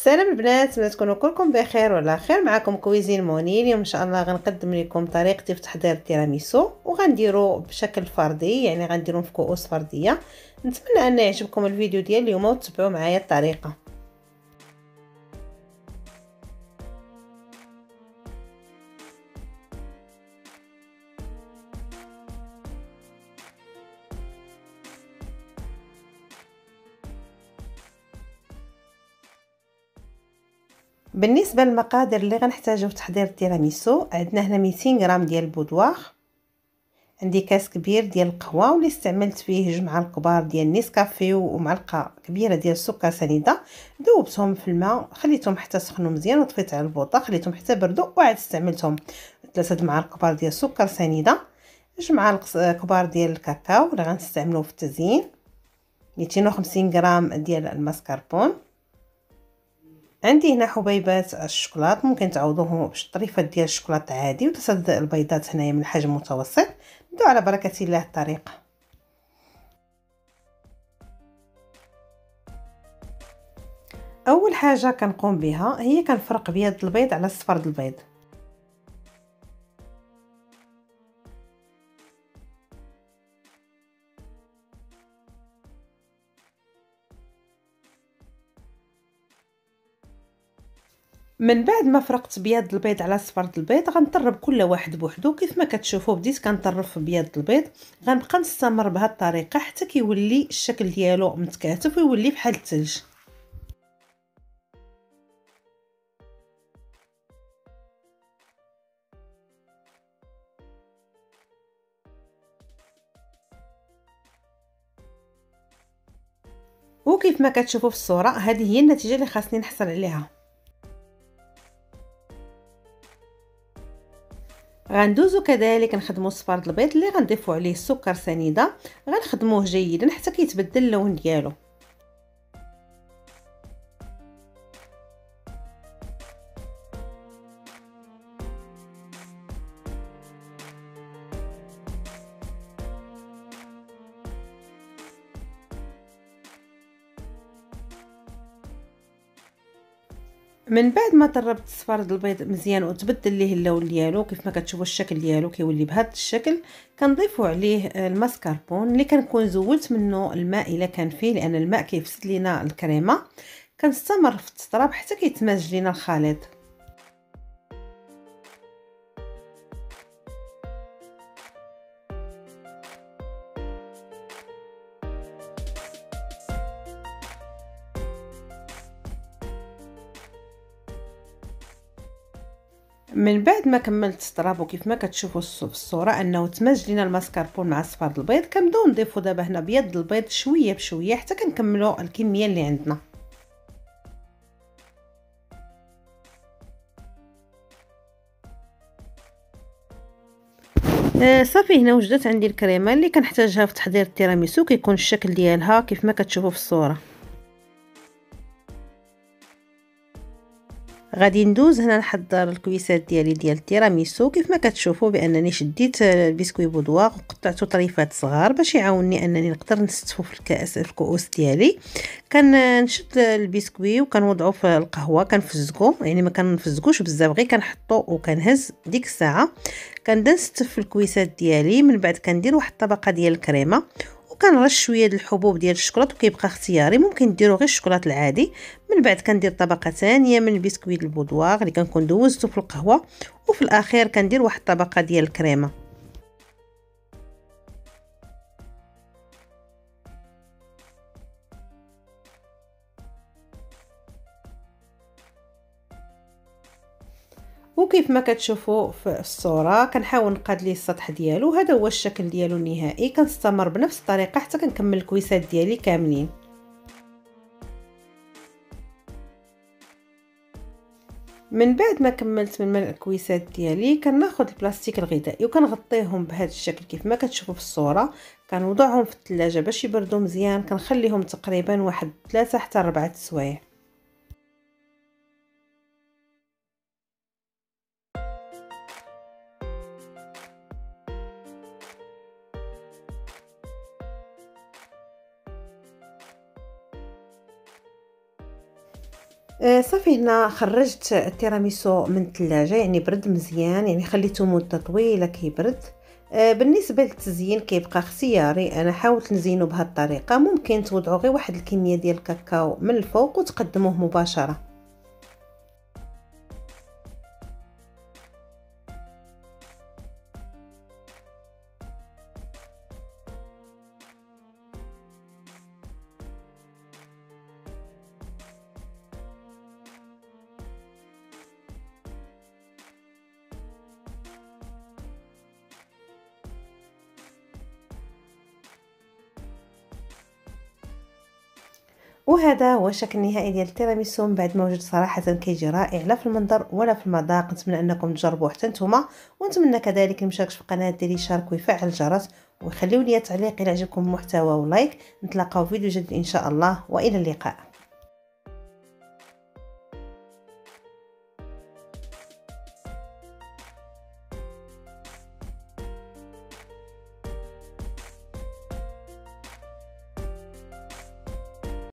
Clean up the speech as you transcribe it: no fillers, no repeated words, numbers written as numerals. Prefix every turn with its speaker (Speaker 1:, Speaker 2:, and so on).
Speaker 1: سلام البنات، نتمنى تكونوا كلكم بخير وعلى خير. معكم كويزين موني. اليوم ان شاء الله غنقدم لكم طريقتي في تحضير التيراميسو، وغنديرو بشكل فردي، يعني غنديرو في كؤوس فرديه. نتمنى ان يعجبكم الفيديو ديال اليوم وتتبعوا معايا الطريقه. بالنسبه للمقادير اللي غنحتاجو في تحضير التيراميسو، عندنا هنا 200 غرام ديال البودواغ، عندي كاس كبير ديال القهوه واللي استعملت فيه 2 معالق كبار ديال النسكافيه ومعلقه كبيره ديال السكر سنيده. ذوبتهم في الماء، خليتهم حتى سخنوا مزيان وطفيت على البوطه، خليتهم حتى بردوا وعاد استعملتهم. 3 معالق كبار ديال السكر سنيده، 2 معالق كبار ديال الكاكاو اللي غنستعملوه في التزيين، 250 غرام ديال الماسكربون. عندي هنا حبيبات الشوكولات، ممكن تعوضوهم بشطريفات ديال الشوكولاته عادي، و3 البيضات هنايا من حجم متوسط. نبداو على بركه الله الطريقه. اول حاجه كنقوم بها هي كنفرق بيض البيض على صفر البيض. من بعد ما فرقت بيض البيض على صفر البيض، غنطرب كل واحد بوحدو. كيف ما كتشوفوا بديت كنطرب في بيض البيض، غنبقى نستمر بهذه الطريقه حتى كيولي الشكل ديالو متكاتف ويولي بحال الثلج. وكيف ما كتشوفوا في الصوره، هذه هي النتيجه اللي خاصني نحصل عليها. غندوزو كذلك نخدمو صفار البيض اللي غنضيفو عليه السكر سنيده، غنخدموه جيدا حتى كيتبدل اللون ديالو. من بعد ما طربت صفار البيض مزيان وتبدل ليه اللون ديالو، كيف ما كتشوفوا الشكل ديالو كيولي بهذا الشكل، كنضيفوا عليه الماسكربون اللي كنكون زولت منه الماء الا كان فيه، لان الماء كيفسد لينا الكريمه. كنستمر في التطراب حتى كيتمازج لينا الخليط. من بعد ما كملت الطراب، كيف ما كتشوفوا في الصوره انه تمزج لينا الماسكربون مع صفار البيض، كنبداو نضيفوا دابا هنا بيض البيض شويه بشويه حتى كنكملوا الكميه اللي عندنا. صافي، هنا وجدت عندي الكريمه اللي كنحتاجها في تحضير التيراميسو. كيكون الشكل ديالها كيف ما كتشوفوا في الصوره. غادي ندوز هنا نحضر الكويسات ديالي ديال التيراميسو. كيف ما كتشوفوا بانني شديت البسكوي بودواغ وقطعته طريفات صغار باش يعاونني انني نقدر نستفو في الكاس في الكؤوس ديالي. كنشد البسكوي وكنوضعه في القهوه، كنفزقو، يعني ما كنفزقوش بزاف، غير كنحطو وكنهز. ديك الساعه كنبدا نستف في الكويسات ديالي. من بعد كندير واحد الطبقه ديال الكريمه، وكنرش شويه د الحبوب ديال الشكلاط، وكيبقى اختياري، ممكن ديروا غير الشكلاط العادي. من بعد كندير طبقه ثانيه من البسكويت البودواغ اللي كنكون دوزته في القهوه، وفي الاخير كندير واحد الطبقه ديال الكريمه. وكيف ما كتشوفوا في الصوره كنحاول نقاد ليه السطح ديالو. هذا هو الشكل ديالو النهائي. كنستمر بنفس الطريقه حتى كنكمل الكويسات ديالي كاملين. من بعد ما كملت من الكويسات ديالي، كناخذ البلاستيك الغذائي وكنغطيهم بهذا الشكل كيف ما كتشوفوا في الصوره. كنوضعهم في الثلاجه باش يبردوا مزيان. كنخليهم تقريبا واحد 3 حتى 4 سوايع. صافي هنا خرجت التيراميسو من الثلاجة، يعني برد مزيان، يعني خليته مدة طويلة كيبرد. بالنسبة للتزيين كيبقى اختياري، انا حاولت نزينه بهذه الطريقة. ممكن توضعوا غير واحد الكمية ديال الكاكاو من الفوق وتقدموه مباشرة. وهذا هو الشكل النهائي ديال التيراميسو من بعد ما وجد. صراحه كيجي رائع لا في المنظر ولا في المذاق. نتمنى انكم تجربوه حتى نتوما، ونتمنى كذلك المشارك في القناه ديالي يشارك ويفعل الجرس ويخليو لي تعليق الى عجبكم المحتوى ولايك. نتلاقاو في فيديو جديد ان شاء الله، والى اللقاء.